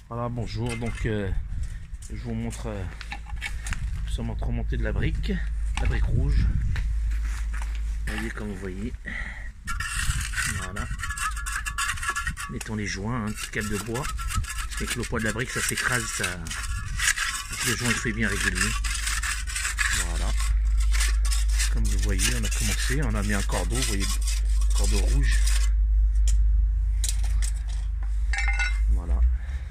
Voilà, bonjour. Donc, je vous montre. Nous sommes en train de monter de la brique rouge. Vous voyez, comme vous voyez. Voilà. Mettons les joints, un petit câble de bois. Avec le poids de la brique, ça s'écrase, ça. Le joint il fait bien régulier. Voilà. Comme vous voyez, on a commencé, on a mis un cordeau, vous voyez, un cordeau rouge. Voilà.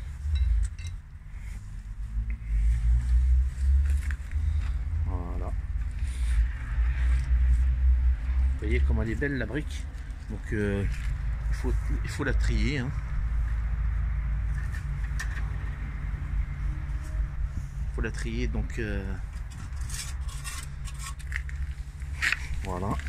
Voilà. Vous voyez comme elle est belle la brique. Donc il faut la trier. Hein. Il faut la trier, donc voilà.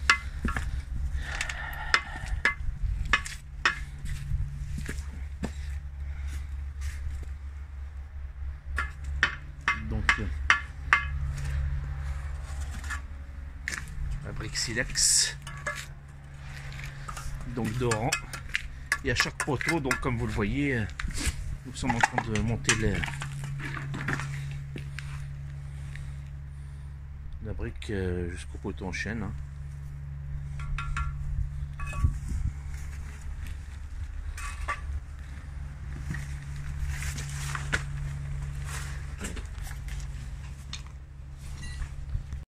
Donc la brique silex, donc d'Oran, et à chaque poteau, donc comme vous le voyez, nous sommes en train de monter la brique jusqu'au poteau en chaîne. Hein.